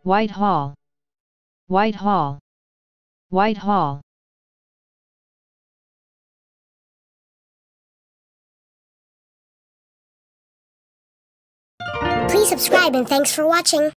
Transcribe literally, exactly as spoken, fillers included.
Whitehall, Whitehall, Whitehall. Please subscribe and thanks for watching.